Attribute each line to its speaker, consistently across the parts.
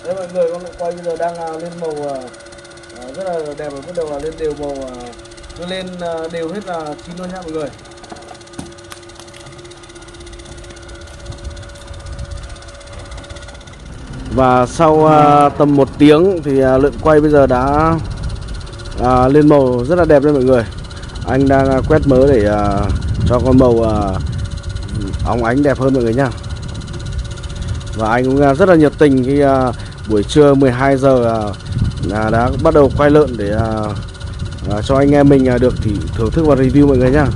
Speaker 1: Đấy mọi người, con quay bây giờ đang lên màu rất là đẹp rồi, bắt đầu là lên đều màu, nó lên đều hết là chín luôn nha mọi người. Và sau tầm 1 tiếng thì lượn quay bây giờ đã lên màu rất là đẹp đấy mọi người. Anh đang quét mớ để cho con màu óng ánh đẹp hơn mọi người nhá. Và anh cũng rất là nhiệt tình khi buổi trưa 12 giờ đã bắt đầu quay lợn để cho anh em mình được thì thưởng thức và review mọi người nhá.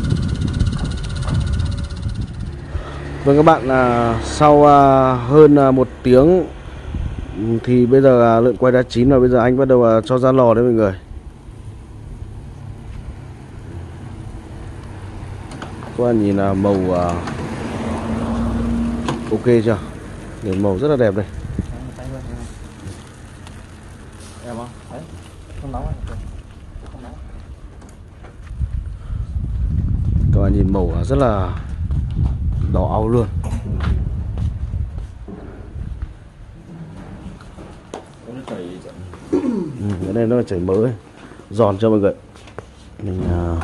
Speaker 1: Vâng các bạn, sau hơn 1 tiếng thì bây giờ lợn quay đã chín và bây giờ anh bắt đầu cho ra lò đấy mọi người. Các bạn nhìn là màu ok chưa? Nhìn màu rất là đẹp đây. Đẹp không? Đấy, không nóng. Không nóng. Các bạn nhìn màu rất là đỏ au luôn. Cái này nó chảy mỡ ấy. Giòn cho mọi người. Mình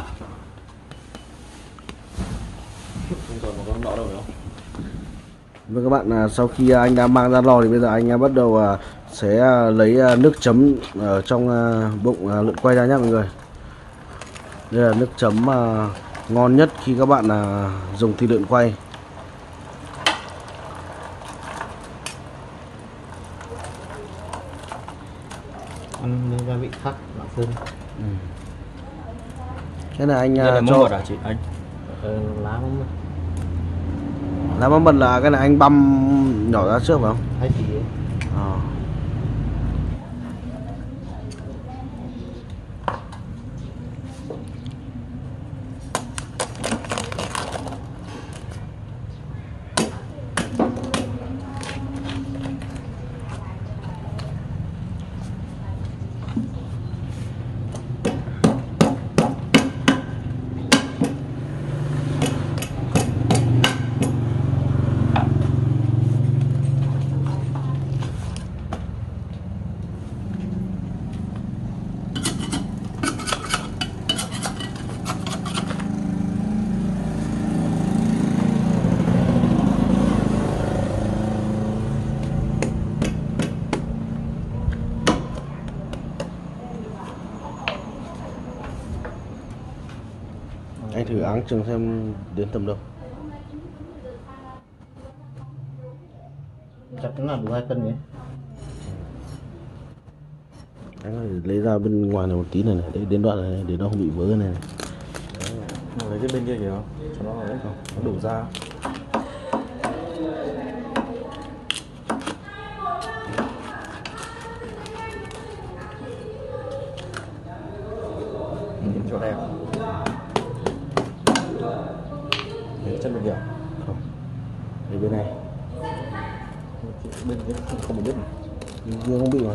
Speaker 1: Vâng các bạn, sau khi anh đã mang ra lò thì bây giờ anh bắt đầu sẽ lấy nước chấm ở trong bụng lợn quay ra nhé mọi người. Đây là nước chấm ngon nhất khi các bạn dùng thịt lợn quay.
Speaker 2: Ăn gia vị khác Lạng Sơn.
Speaker 1: Cái này anh
Speaker 2: cho
Speaker 1: cho
Speaker 2: à chị anh? Lá mắm mật.
Speaker 1: Lá mắm mật là cái này anh băm nhỏ ra trước phải không?
Speaker 2: Hay thì
Speaker 1: anh thử áng chừng xem đến tầm đâu.
Speaker 2: chắc cũng là đủ 2 cân nhỉ.
Speaker 1: Anh có thể lấy ra bên ngoài này một tí này, để đến đoạn này để nó không bị vỡ này.
Speaker 2: Lấy cái bên kia kìa cho nó ấy không? Nó đủ ra. Những chỗ đẹp. Để chân bên kia.
Speaker 1: Không. Để bên này.
Speaker 2: Bên kia không bị đứt.
Speaker 1: Nhưng không bị mà.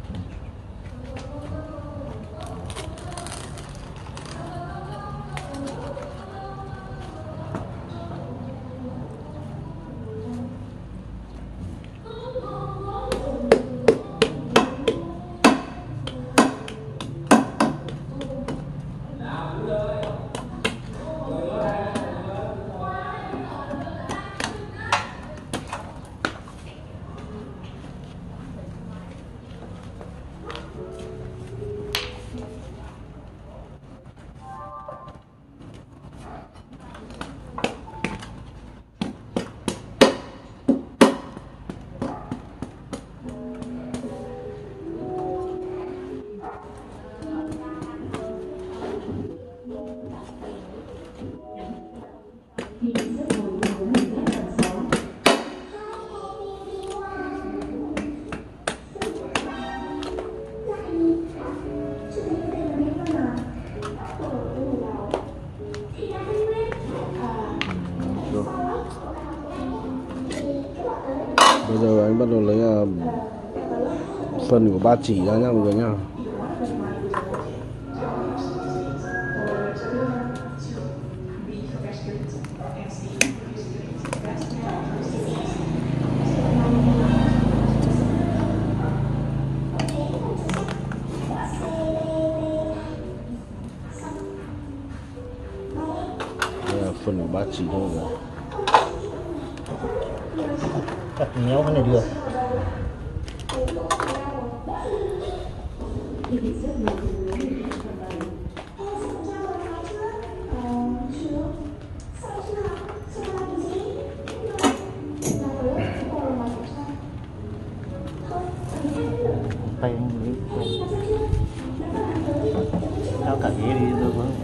Speaker 1: Bây giờ anh bắt đầu lấy phần của ba chỉ ra nhá mọi người nhá. Ba chỉ thôi rồi.
Speaker 2: Cắt nhéo cái này được. Tay anh đi. Theo cả ghế đi được không?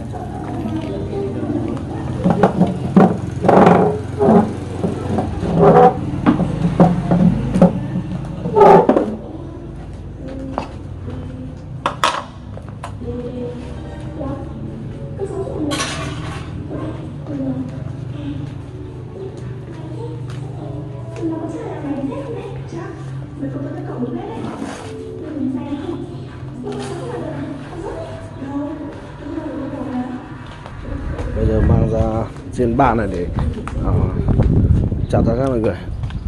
Speaker 1: Bây giờ mang ra trên bàn này để chào tất cả mọi người.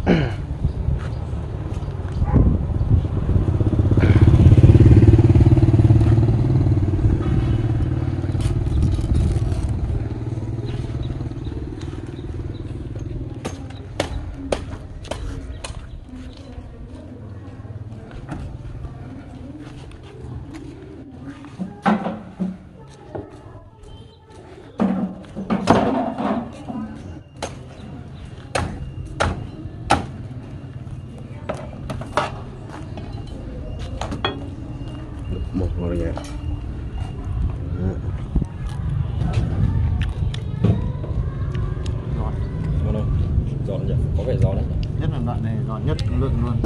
Speaker 1: Một rồi nhé.
Speaker 2: Giòn. Ngon không? Giòn nhỉ? Có vẻ giòn đấy. Nhất là đoạn này giòn nhất lượng luôn.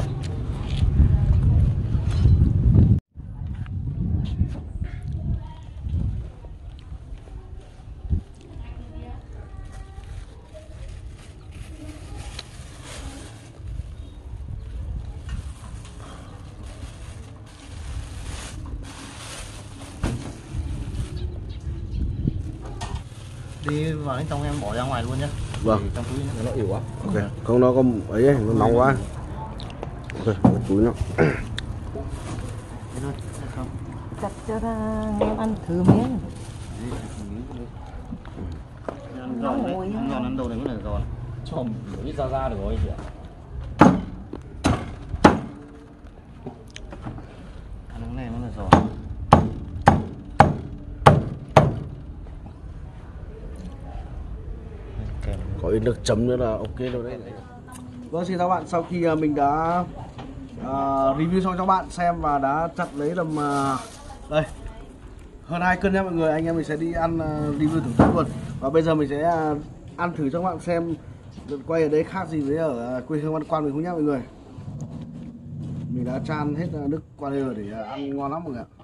Speaker 2: Đi vào bên trong em bỏ ra ngoài luôn nhé.
Speaker 1: Vâng.
Speaker 2: Trong túi nó yếu quá.
Speaker 1: Ok. Không nó có ấy, nó nóng quá. Ok, cái túi nó.
Speaker 2: Thế thôi, được không?
Speaker 3: Chặt cho em ăn thử miếng.
Speaker 2: Ăn giòn đấy, ăn giòn ăn đầu này mới là giòn. Cho ít ra được rồi chị ạ. Ăn cái này mới là giòn.
Speaker 1: Có ít nước chấm nữa là ok rồi đấy. Vâng, xin chào bạn. Sau khi mình đã review xong cho bạn xem và đã chặt lấy tầm đây hơn 2 cân nha mọi người, anh em mình sẽ đi ăn review thưởng thức luôn. Và bây giờ mình sẽ ăn thử cho các bạn xem lượn quay ở đây khác gì với ở quê hương Văn Quan mình không nhá mọi người. Mình đã chan hết nước qua đây rồi để ăn ngon lắm mọi người ạ.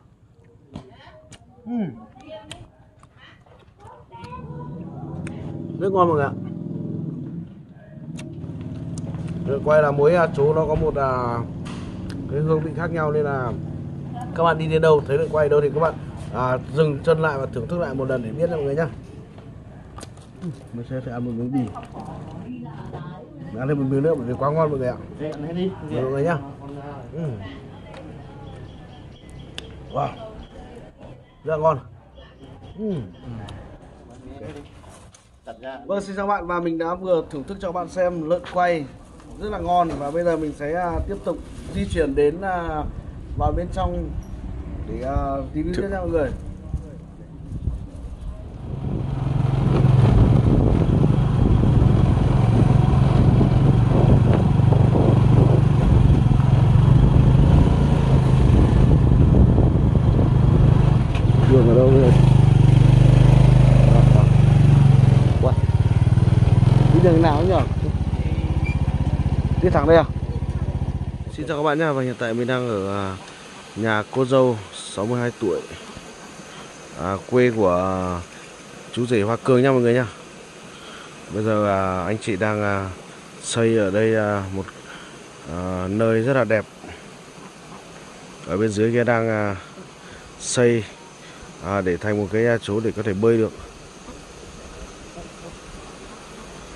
Speaker 1: Rất ngon mọi người ạ. Lượn quay là mỗi chỗ nó có một cái hương vị khác nhau, nên là các bạn đi đến đâu thấy lượn quay đâu thì các bạn dừng chân lại và thưởng thức lại một lần để biết nha mọi người nhá. Mình sẽ phải ăn một miếng bì, ăn thêm một miếng nữa bởi vì quá ngon mọi người ạ.
Speaker 2: Ăn hết đi
Speaker 1: Mọi người nhá. Wow, rất là ngon. Vâng, xin chào bạn, và mình đã vừa thưởng thức cho bạn xem lợn quay rất là ngon, và bây giờ mình sẽ tiếp tục di chuyển đến vào bên trong để review tiếp nha mọi người. Đường ở đâu rồi? Đi đường nào nhỉ? Đi thẳng đây à? Xin chào các bạn nhé, và hiện tại mình đang ở nhà cô dâu 62 tuổi, quê của chú rể Hoa Cương nha mọi người nhá. Bây giờ anh chị đang xây ở đây một nơi rất là đẹp. Ở bên dưới kia đang xây để thành một cái chỗ để có thể bơi được.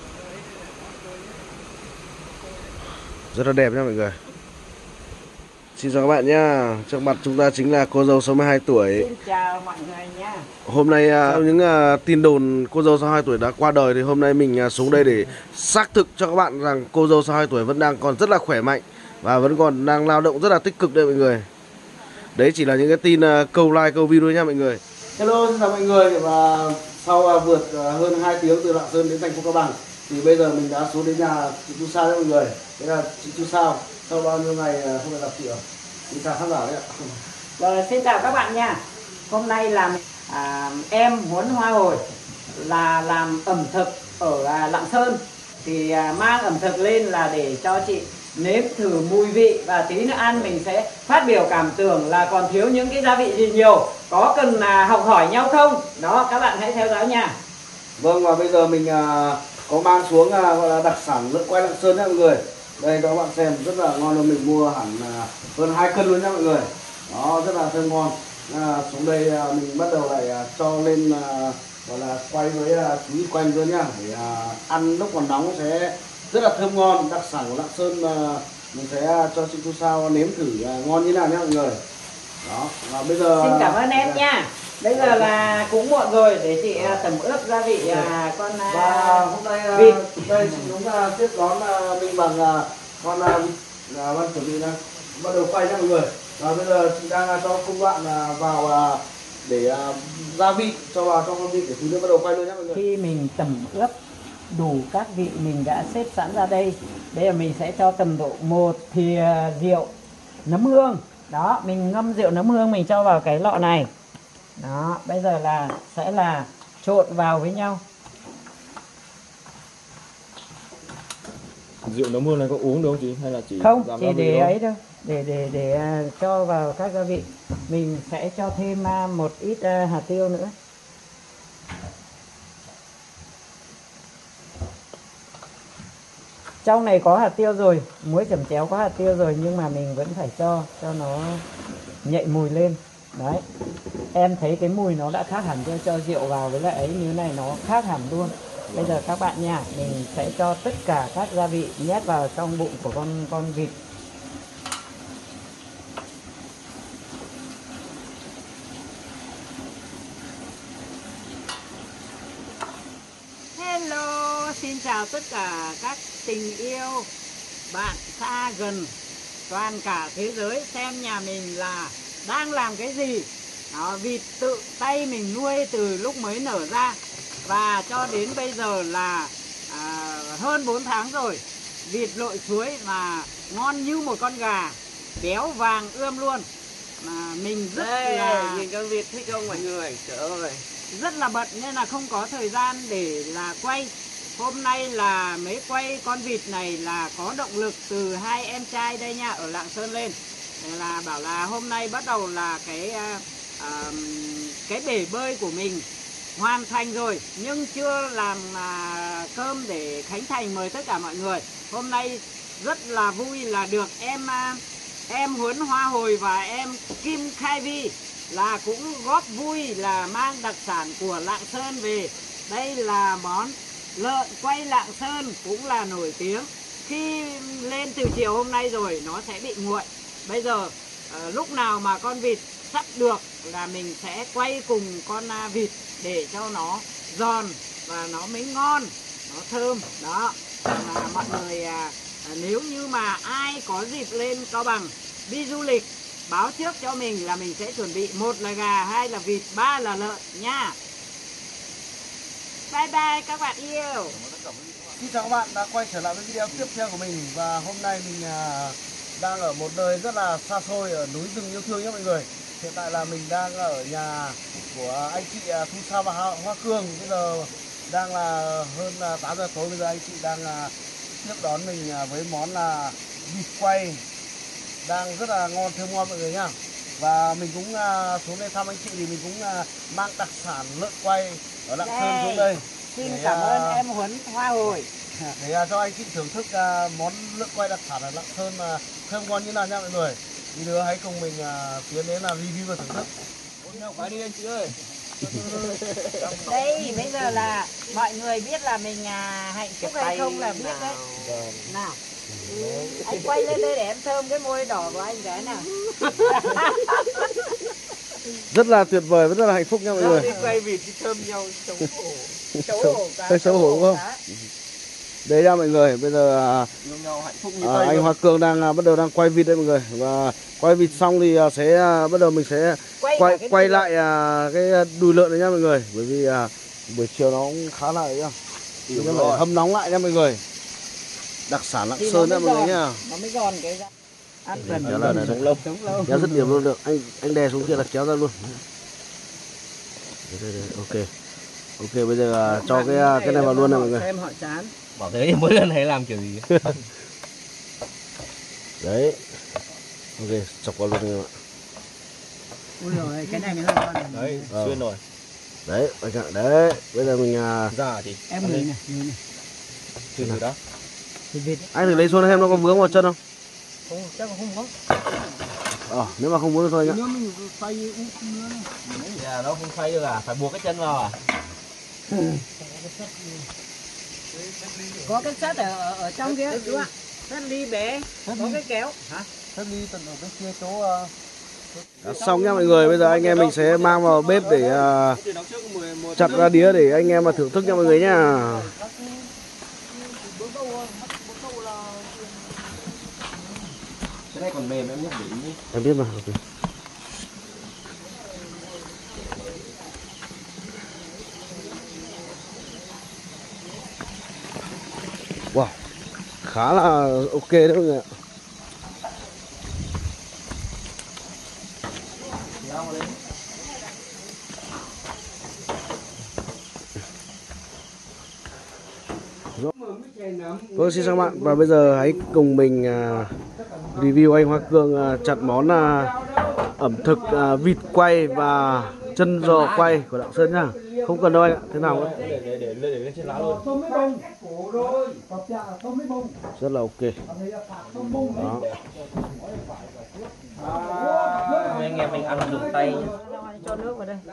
Speaker 1: Rất là đẹp nha mọi người. Xin chào các bạn nhá. Trước mặt chúng ta chính là cô dâu 62 tuổi.
Speaker 3: Xin chào mọi người nha.
Speaker 1: Hôm nay theo những tin đồn cô dâu 62 tuổi đã qua đời thì hôm nay mình xuống đây để xác thực cho các bạn rằng cô dâu 62 tuổi vẫn đang còn rất là khỏe mạnh và vẫn còn đang lao động rất là tích cực đây mọi người. Đấy chỉ là những cái tin câu like câu view thôi nha mọi người. Hello, xin chào mọi người. Và sau vượt hơn 2 tiếng từ Lạng Sơn đến thành phố Cao Bằng thì bây giờ mình đã xuống đến nhà chị Chu Sao đấy mọi người. Đây là chị Chu Sao. Sau bao nhiêu ngày không được gặp chị rồi. Chị chào khán giả đấy ạ.
Speaker 3: Rồi, xin chào các bạn nha. Hôm nay là em Huấn Hoa Hồi là làm ẩm thực ở Lạng Sơn. Thì mang ẩm thực lên là để cho chị nếm thử mùi vị và tí nữa ăn mình sẽ phát biểu cảm tưởng là còn thiếu những cái gia vị gì nhiều. Có cần học hỏi nhau không? Đó, các bạn hãy theo dõi nha.
Speaker 1: Vâng, và bây giờ mình có mang xuống gọi là đặc sản lợn quay Lạng Sơn nha mọi người. Đây các bạn xem rất là ngon luôn, mình mua hẳn hơn 2 cân luôn nha mọi người. Đó, rất là thơm ngon. Xuống đây mình bắt đầu lại cho lên gọi là quay với chú quanh nữa nhá, để ăn lúc còn nóng sẽ rất là thơm ngon. Đặc sản của Lạng Sơn mình sẽ cho chị Chu Sao nếm thử ngon như nào nhá mọi người. Đó, và bây giờ
Speaker 3: Xin cảm ơn em nha. Bây giờ là cũng muộn rồi để chị tẩm ướp gia vị con
Speaker 1: và hôm nay
Speaker 3: vịt.
Speaker 1: đây chị chúng ta tiếp đón mình bằng con vịt ban chuẩn bị đang bắt đầu quay nha mọi người. Và bây giờ chị đang cho công đoạn vào để gia vị cho vào trong con vịt để tí nữa bắt đầu quay luôn nhé mọi người.
Speaker 3: Khi mình tẩm ướp đủ các vị mình đã xếp sẵn ra đây. Bây giờ mình sẽ cho tầm độ 1 thìa rượu nấm hương. Đó, mình ngâm rượu nấm hương mình cho vào cái lọ này. Đó, bây giờ là sẽ là trộn vào với nhau.
Speaker 2: Rượu nấm hương này có uống được không chị? Hay là chỉ
Speaker 3: Không,
Speaker 2: làm
Speaker 3: chỉ
Speaker 2: gia vị
Speaker 3: để
Speaker 2: thôi?
Speaker 3: ấy đâu. Để cho vào các gia vị. Mình sẽ cho thêm một ít hạt tiêu nữa. Trong này có hạt tiêu rồi, muối chẩm chéo có hạt tiêu rồi, nhưng mà mình vẫn phải cho nó nhạy mùi lên. Đấy, em thấy cái mùi nó đã khác hẳn, cho rượu vào với lại ấy như này nó khác hẳn luôn. Bây giờ các bạn nha, mình sẽ cho tất cả các gia vị nhét vào trong bụng của con vịt. Hello, xin chào tất cả các tình yêu, bạn xa gần, toàn cả thế giới xem nhà mình là đang làm cái gì. Đó, vịt tự tay mình nuôi từ lúc mới nở ra và cho đến bây giờ là hơn 4 tháng rồi. Vịt lội suối mà ngon như một con gà, béo vàng ươm luôn. Mà mình rất là
Speaker 4: nhìn con vịt thích không mọi người? Trời ơi,
Speaker 3: rất là bận nên là không có thời gian để là quay. Hôm nay là mới quay con vịt này là có động lực từ hai em trai đây nha, ở Lạng Sơn lên. Để là bảo là hôm nay bắt đầu là cái bể bơi của mình hoàn thành rồi, nhưng chưa làm cơm để khánh thành mời tất cả mọi người. Hôm nay rất là vui là được em Huấn Hoa Hồi và em Kim Khai Vi là cũng góp vui là mang đặc sản của Lạng Sơn về. Đây là món lợn quay Lạng Sơn, cũng là nổi tiếng. Khi lên từ chiều hôm nay rồi nó sẽ bị nguội. Bây giờ lúc nào mà con vịt sắp được là mình sẽ quay cùng con vịt để cho nó giòn và nó mới ngon, nó thơm. Đó, mà mọi người nếu như mà ai có dịp lên Cao Bằng đi du lịch, báo trước cho mình là mình sẽ chuẩn bị 1 là gà, 2 là vịt, 3 là lợn nha. Bye bye các bạn yêu.
Speaker 1: Xin chào các bạn đã quay trở lại với video tiếp theo của mình. Và hôm nay mình đang ở một nơi rất là xa xôi ở núi rừng yêu thương nhé mọi người. Hiện tại là mình đang ở nhà của anh chị Thu Sao và Hoa Cương. Bây giờ đang là hơn 8 giờ tối. Bây giờ anh chị đang tiếp đón mình với món là vịt quay đang rất là ngon, thơm ngon mọi người nhá. Và mình cũng xuống đây thăm anh chị thì mình cũng mang đặc sản lợn quay ở Lạng Sơn xuống đây.
Speaker 3: Xin cảm ơn em Huấn Hoa Hồi
Speaker 1: để cho anh chị thưởng thức món lợn quay đặc sản ở Lạng Sơn thơm ngon như nào nha mọi người. Đi nữa hãy cùng mình tiến đến là review và thưởng thức.
Speaker 4: phải đi anh chị ơi.
Speaker 3: đây. Bây giờ là mọi người biết là mình hạnh phúc hay không là biết đấy. Nào, Anh quay lên đây để em thơm cái môi đỏ của anh cái nào.
Speaker 1: Rất là tuyệt vời, rất là hạnh phúc nha mọi người.
Speaker 4: Đi quay vịt đi thơm nhau xấu hổ.
Speaker 1: Hơi xấu hổ đúng không? Đấy nha mọi người, bây giờ
Speaker 4: Nhau hạnh phúc như
Speaker 1: anh Hoa Cương đang bắt đầu đang quay vịt đây mọi người. Và quay vịt xong thì sẽ bắt đầu mình sẽ quay lại cái đùi lợn này nha mọi người. Bởi vì buổi chiều nó cũng khá là nhá. Nó phải hâm nóng lại nha mọi người. Đặc sản Lạng Sơn nha mọi người nhá.
Speaker 3: Nó mới giòn cái ra. Ăn phần
Speaker 1: Kéo là sống lâu. Kéo rất điểm luôn được. Anh đè xuống kia là kéo ra luôn. Đây, ok. Ok, bây giờ cho cái này vào luôn này mọi người.
Speaker 3: Xem họ chán.
Speaker 4: Bảo thế mỗi lần hay làm kiểu gì.
Speaker 1: Đấy. Ok, chọc vào luôn anh em ạ.
Speaker 3: Ui rồi, cái này mới là ngon này.
Speaker 2: Đấy, xuyên rồi.
Speaker 1: Đấy, đấy. Bây giờ mình
Speaker 2: Ra thì
Speaker 3: Em người này, người này.
Speaker 2: xuyên rồi đó.
Speaker 3: Thịt vịt.
Speaker 1: anh thử lấy xuống xem nó có vướng vào chân không?
Speaker 3: Không, chắc là không có.
Speaker 1: Nếu mà không vướng thì thôi nhá.
Speaker 3: Nếu mình phay úp nữa.
Speaker 4: Dạ nó không phay được à, phải buộc cái chân vào à?
Speaker 3: Có cái sắt ở trong kia chú ạ. Sắt ly bé, có cái kéo. Hả?
Speaker 4: Sắt ly tận ở bên kia chỗ
Speaker 1: Đã xong nhá mọi người, bây giờ anh em mình sẽ mang vào bếp để chặt ra đĩa để anh em mà thưởng thức nha mọi người nhá.
Speaker 2: Cái này còn mềm em nhé, để ý.
Speaker 1: Em biết mà. Okay. Wow, khá là ok đấy mọi người ạ. Vâng, xin chào các bạn và bây giờ hãy cùng mình review anh Hoa Cương chặt món ẩm thực vịt quay và chân giò quay của Lạng Sơn nhá. Không cần đâu anh ạ, thế nào cũng
Speaker 2: Để lên trên lá luôn.
Speaker 1: rất là ok. Đó.
Speaker 4: anh em mình ăn dùng tay nhá.
Speaker 3: Cho nước vào đây.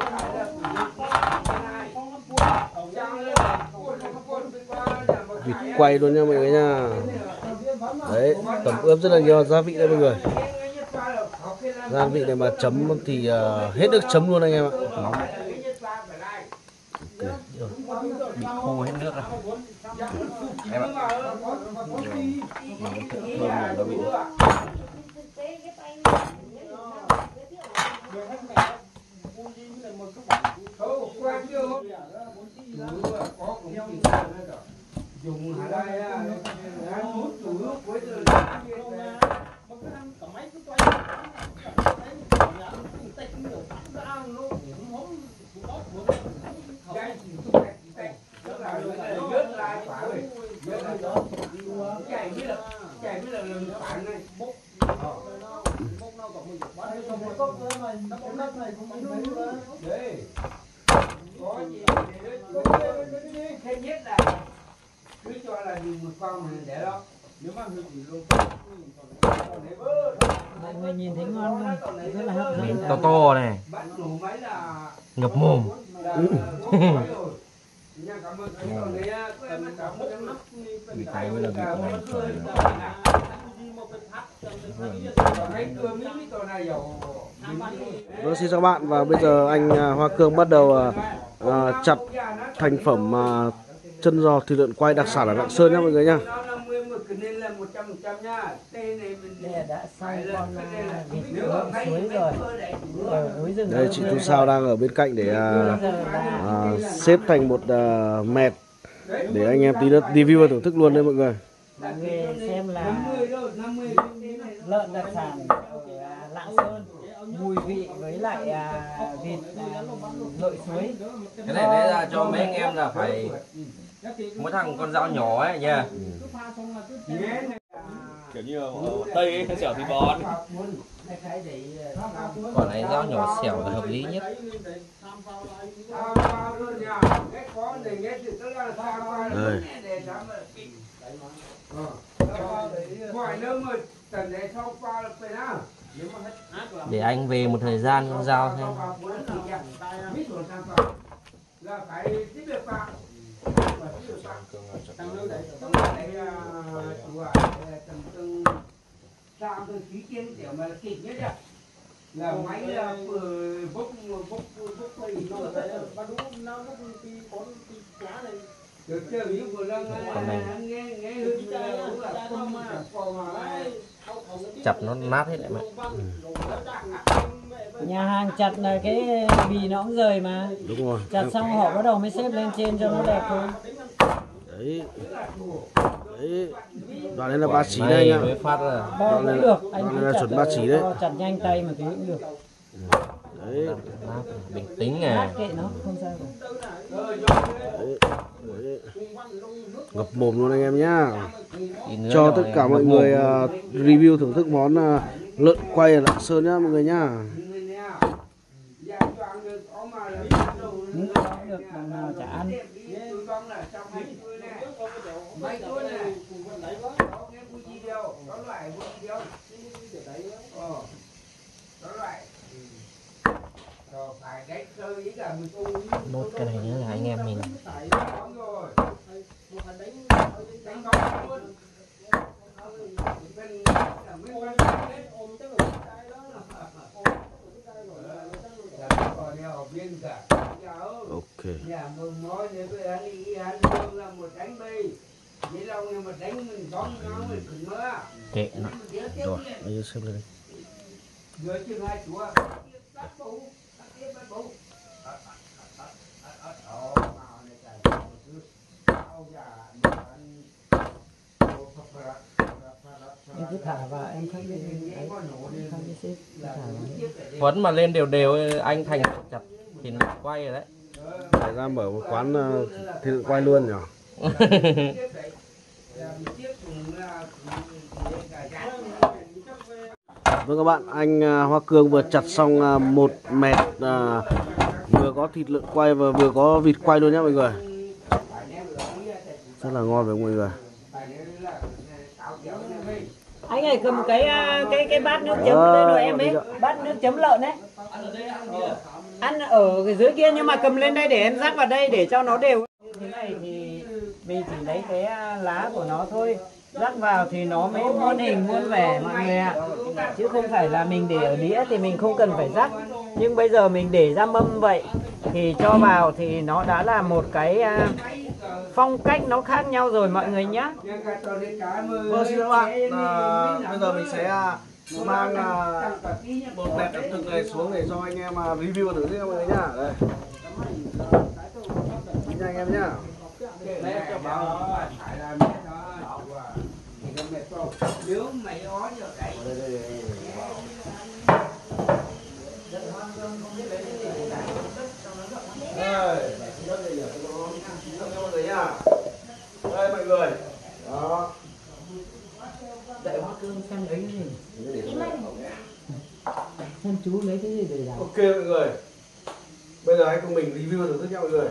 Speaker 1: Vịt quay luôn nha mọi người nha. Đấy, tẩm ướp rất là nhiều gia vị đây mọi người. Gia vị này mà chấm thì hết nước chấm luôn anh em ạ.
Speaker 4: Bị khô hết nước rồi. Em ạ. Thơm nó bị.
Speaker 5: Dùng ở đây hút chủ nước với cứ cho là dùng một con này để đó, nếu mà hư chỉ luôn
Speaker 3: Mọi người nhìn thấy ngon không? Rất là hấp dẫn.
Speaker 4: To to này. Ngập mồm. Bị tay mới là bị
Speaker 1: Vâng, xin chào các bạn và bây giờ anh Hoa Cương bắt đầu chặt thành phẩm chân giò thịt lợn quay đặc sản ở Lạng Sơn nha mọi người nha.
Speaker 3: Đây đã xong con vịt lợn suối rồi. Ở núi rừng.
Speaker 1: Đây chị Thu Sao đang ở bên cạnh để xếp thành một mẹt để anh em tí nữa review và thưởng thức luôn đây mọi người.
Speaker 3: Mọi người xem là lợn đặc sản ở Lạng Sơn, mùi vị với lại vịt lội suối.
Speaker 4: cái này lấy ra cho mấy anh em là phải mỗi thằng con dao nhỏ ấy nha.
Speaker 2: Kiểu như ở Tây ấy, xẻo thịt bò.
Speaker 4: Còn này dao nhỏ xẻo là hợp lý nhất.
Speaker 1: Đây.
Speaker 4: Để anh về một thời gian con dao thêm.
Speaker 5: Tăng nước đấy, tông này chủ à, tầm từng sao từ khí tiên tiểu mà kịch nhất à, là máy là bốc quay nó bắt đúng nó đi con đi cá này. Được chưa? Ví dụ vừa lên nghe hương là không mà
Speaker 4: chặt nó nát hết lại mà.
Speaker 3: Nhà hàng chặt là cái bì nó cũng rời mà.
Speaker 1: Đúng rồi.
Speaker 3: Chặt xong họ bắt đầu mới xếp lên trên cho nó đẹp thôi.
Speaker 1: Đấy. Đấy. Đoạn này là 3 chỉ đây nhá.
Speaker 4: Mới phát ra.
Speaker 3: Bo cũng được, anh cứ
Speaker 1: là
Speaker 3: chặt
Speaker 1: chuẩn 3 chỉ đấy.
Speaker 3: chặt nhanh tay mà tí cũng được.
Speaker 1: Đấy.
Speaker 4: Bình tĩnh
Speaker 3: Nát
Speaker 4: à.
Speaker 3: kệ nó, không sao cả.
Speaker 1: Đấy. Đấy. Ngập mồm luôn anh em nhá.
Speaker 4: Tí nữa
Speaker 1: Cho
Speaker 4: rồi
Speaker 1: tất cả
Speaker 4: ngập
Speaker 1: mọi
Speaker 4: mồm.
Speaker 1: người review thưởng thức món lợn quay ở Lạng Sơn nhá mọi người nhá.
Speaker 3: Nước đó được, đồng nào chả ăn.
Speaker 4: Nốt cái này nữa là anh em mình.
Speaker 1: Ok.
Speaker 5: Nhà mừng nói nếu bây giờ anh Dương là một đánh bi, vậy đâu nhưng mà đánh mình bóng nó mình cũng mơ.
Speaker 4: Kệ nó.
Speaker 1: Rồi, bây giờ xếp lên đây.
Speaker 5: Rồi chừng hai chúa. Tắt bù, tắt tiếp bắt bù.
Speaker 3: Em cứ thả vào, em không đi xếp, thả vào.
Speaker 4: Vẫn mà lên đều đều anh Thành chặt thì quay rồi đấy.
Speaker 1: Phải ra mở một quán thịt lợn quay luôn nhỉ. Vâng các bạn, anh Hoa Cương vừa chặt xong một mẹt vừa có thịt lợn quay và vừa có vịt quay luôn nhé mọi người. Rất là ngon với mọi người.
Speaker 3: Anh ơi cầm cái bát nước chấm lên rồi em ấy, bát nước chấm lợn đấy. Ăn ở cái dưới kia nhưng mà cầm lên đây để em rắc vào đây để cho nó đều. Thế này thì mình chỉ lấy cái lá của nó thôi, rắc vào thì nó mới muôn hình muôn vẻ mọi người ạ. Chứ không phải là mình để ở đĩa thì mình không cần phải rắc. Nhưng bây giờ mình để ra mâm vậy thì cho vào thì nó đã là một cái phong cách nó khác nhau rồi mọi người nhé.
Speaker 1: Vâng xin các bạn, bây giờ mình sẽ mang một mẹt ẩm thực này xuống để cho anh em review thử xem mọi người nhá. Đây. Nha anh em nhá.
Speaker 5: Nếu mày ó giờ đấy.
Speaker 1: Đây mọi người. Đó.
Speaker 3: Đại Hoa Cương xem lấy cái gì? Xem chú lấy cái gì để làm?
Speaker 1: Ok mọi người. Bây giờ hãy cùng mình review thử thức nha mọi người.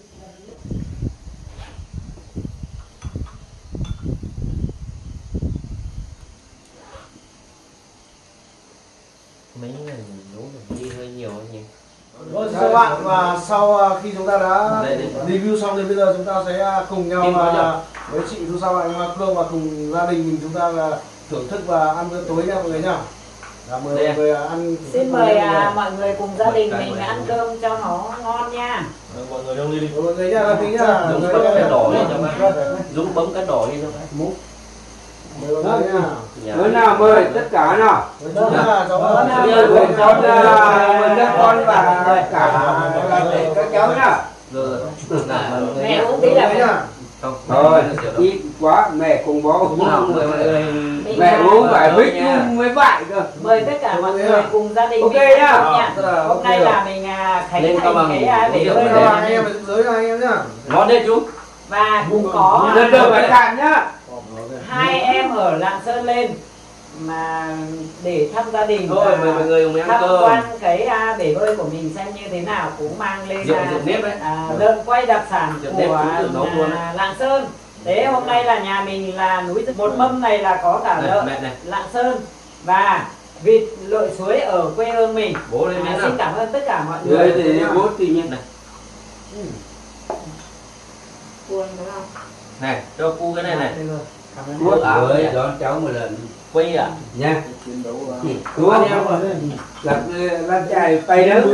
Speaker 4: Mấy người nấu đi hơi nhiều nhỉ.
Speaker 1: Vâng các bạn, và sau khi chúng ta đã review xong thì bây giờ chúng ta sẽ cùng nhau với chị Du Sao bạn Hoa Cương và cùng gia đình mình chúng ta thưởng thức và ăn bữa tối nha mọi người nhá. Mời mọi người ăn.
Speaker 3: Xin mời mọi người cùng gia đình mình ăn cơm cho nó ngon nha.
Speaker 4: Mọi người đông đi.
Speaker 1: Mọi người nhá, tí nhá.
Speaker 4: Dũng bấm cái đỏ đi cho bác. Dũng bấm cái đỏ đi cho bác.
Speaker 1: Múc. Mời mọi người nhá.
Speaker 5: Bữa nào mời tất cả nào.
Speaker 1: Cháu
Speaker 5: Mời các con và cả các cháu nhá.
Speaker 4: Rồi.
Speaker 3: Mẹ uống tí là mẹ.
Speaker 5: Thôi, ít quá, mẹ cùng bố uống. Mẹ uống phải bít luôn mới vại cơ.
Speaker 3: Mời tất cả mọi người cùng gia đình
Speaker 5: Ok
Speaker 3: mình
Speaker 5: nhá.
Speaker 3: Hôm nay là mình khánh thành cái bể bơi
Speaker 1: Các
Speaker 3: này
Speaker 1: anh em dưới anh em nhá.
Speaker 4: Ngon đấy chú.
Speaker 3: và cũng có
Speaker 5: Lần đầu phải cạn nhá.
Speaker 3: hai em ở Lạng Sơn lên mà để thăm gia đình
Speaker 4: Thôi mời mọi người cùng ăn
Speaker 3: tham
Speaker 4: cơm.
Speaker 3: quan cái bể bơi của mình xem như thế nào, cũng mang lên
Speaker 4: Rượu nếp đấy.
Speaker 3: lợn quay đặc sản
Speaker 4: Rượu nếp
Speaker 3: của
Speaker 4: cũng tự nấu luôn đấy.
Speaker 3: Lạng Sơn. Thế hôm nay là nhà mình là núi một mâm này là có cả lợn Lạng Sơn và vịt lội suối ở quê hương mình.
Speaker 4: Bố lên miếng nào.
Speaker 3: Xin cảm ơn tất cả mọi
Speaker 5: Rồi
Speaker 3: người.
Speaker 5: thì bố tự nhiên này.
Speaker 4: Này, cho cu cái này này.
Speaker 5: Quốc ơi đón cháu một lần
Speaker 4: Quay à?
Speaker 5: nha. Đúng anh em là chạy bay đó.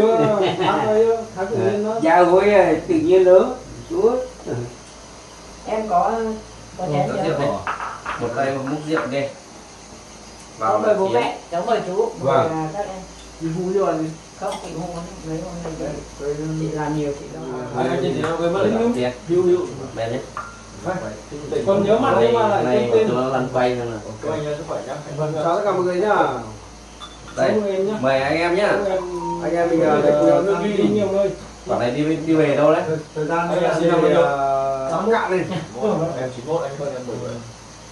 Speaker 5: Dạ gối tự nhiên lớn. Chúa.
Speaker 3: Em có chén
Speaker 4: Có
Speaker 3: chưa?
Speaker 4: rượu này. Một tay một múc rượu đi.
Speaker 3: Cháu mời bố mẹ, cháu mời chú.
Speaker 5: Vâng.
Speaker 3: Mời các em.
Speaker 5: Đi vui rồi.
Speaker 3: Không, chị không muốn lấy hôm nay chị làm nhiều chị đâu.
Speaker 4: Tiền.
Speaker 5: Hữu hữu.
Speaker 4: Bèn đấy.
Speaker 5: Còn nhớ mặt nhưng mà lại
Speaker 4: này
Speaker 5: tên.
Speaker 4: cho nó lăn quay thôi nè.
Speaker 5: Chào tất cả mọi người nhá.
Speaker 4: Đây, mời anh em nhá.
Speaker 5: Anh em mình nước đi nhiều nơi.
Speaker 4: Quả này đi về đâu đấy?
Speaker 5: Thời gian bây giờ xin bây giờ tắm gạo lên.
Speaker 2: Em 91 anh hơn em 10 rồi.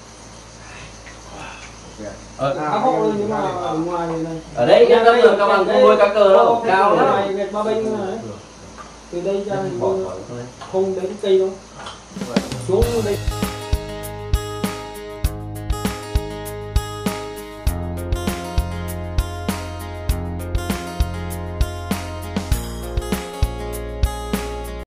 Speaker 5: Hộ thôi nhưng mà ở ngoài này.
Speaker 4: Ở đây nhất đất được các bạn không nuôi cá cờ đâu, cao lắm.
Speaker 5: Ba bên này. Từ đây ra không đến cây đâu. Xuống đây.